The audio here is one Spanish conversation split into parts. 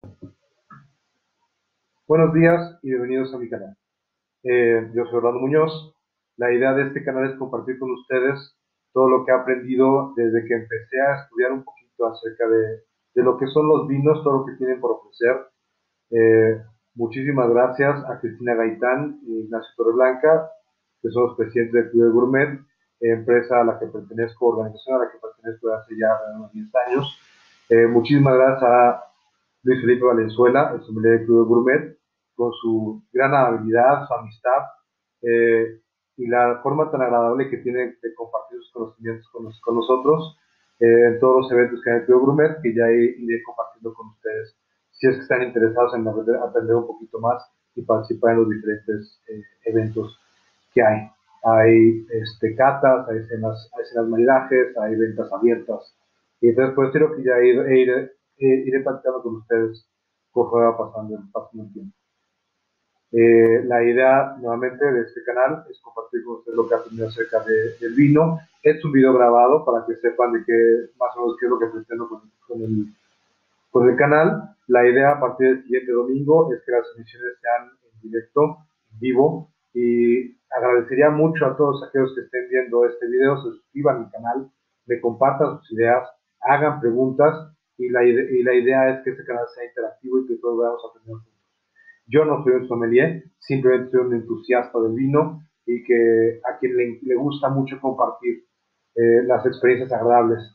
Buenos días y bienvenidos a mi canal. Yo soy Orlando Muñoz. La idea de este canal es compartir con ustedes todo lo que he aprendido desde que empecé a estudiar un poquito acerca de lo que son los vinos, todo lo que tienen por ofrecer. Eh, Muchísimas gracias a Cristina Gaitán y Ignacio Torreblanca, que son los presidentes del Club de Gourmet, empresa a la que pertenezco, organización a la que pertenezco desde hace ya unos 10 años. Muchísimas gracias a Luis Felipe Valenzuela, el sommelier del Club de Gourmet, con su gran habilidad, su amistad y la forma tan agradable que tiene de compartir sus conocimientos con nosotros en todos los eventos que hay en el Club de Gourmet, que ya iré compartiendo con ustedes, si es que están interesados en aprender un poquito más y participar en los diferentes eventos que hay. Hay catas, hay cenas maridajes, hay ventas abiertas. Y entonces, pues creo que ya iré platicando con ustedes conforme va pasando el tiempo. La idea, nuevamente, de este canal es compartir con ustedes lo que he aprendido acerca del vino. Es un video grabado para que sepan de qué, más o menos, qué es lo que pretendo con el canal. La idea a partir del siguiente domingo es que las emisiones sean en directo, en vivo, y agradecería mucho a todos aquellos que estén viendo este video, se suscriban al canal, me compartan sus ideas, hagan preguntas, y la idea es que este canal sea interactivo y que todos vayamos a aprender juntos. Yo no soy un sommelier, simplemente soy un entusiasta del vino y que a quien le gusta mucho compartir las experiencias agradables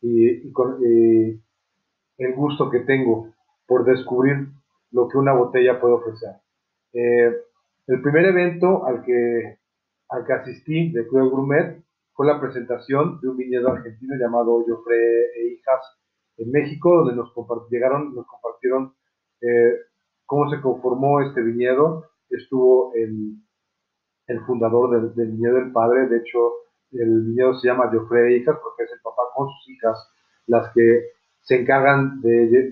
y el gusto que tengo por descubrir lo que una botella puede ofrecer. Eh, el primer evento al que asistí de Club Gourmet fue la presentación de un viñedo argentino llamado Joffre e Hijas en México, donde nos compartieron eh, cómo se conformó este viñedo. Estuvo el fundador del viñedo, el padre. De hecho, el viñedo se llama Joffre e Hijas porque es el papá con sus hijas las que se encargan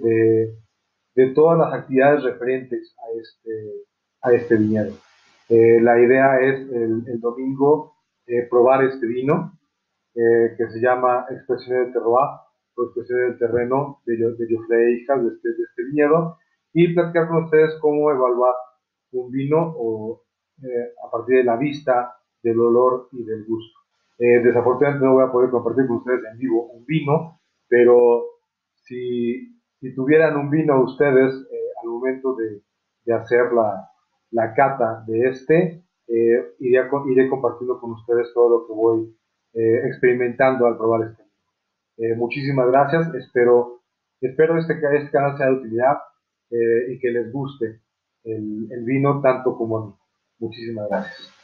de todas las actividades referentes a este viñedo. La idea es el domingo probar este vino que se llama Expresiones del Terroir o Expresiones del Terreno de Joffre e Hijas de este viñedo y platicar con ustedes cómo evaluar un vino a partir de la vista, del olor y del gusto. Desafortunadamente no voy a poder compartir con ustedes en vivo un vino, pero si tuvieran un vino ustedes al momento de hacer la cata de iré compartiendo con ustedes todo lo que voy experimentando al probar este vino. Muchísimas gracias, espero este canal sea de utilidad y que les guste el vino tanto como a mí. Muchísimas gracias.